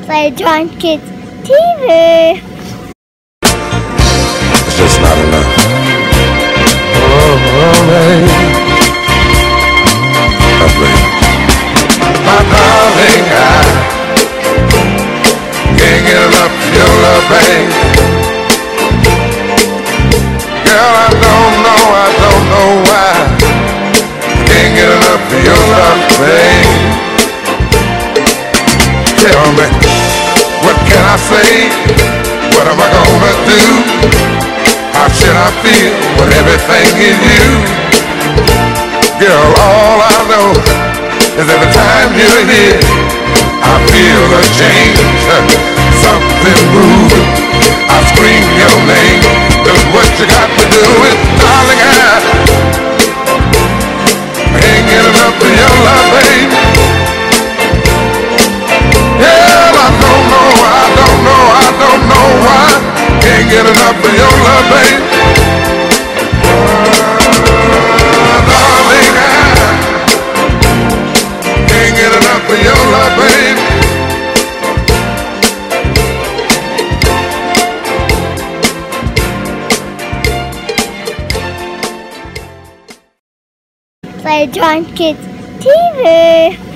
Playtime Kids TV. It's just not enough. Oh, baby. My darling, I can't get enough of your love, babe. Girl, I don't know why. Can't get enough of your love, babe. Tell me, what can I say? What am I gonna do? How should I feel when everything is you? Girl, all I know is every time you're here, I feel a change, something moving. I scream your name, 'cause what you got to do is, darling, I ain't get enough of your love, babe. Yeah, I don't know why. Can't get enough of your love, babe. Darling, I can't get enough of your love, babe. Playtime Kids TV.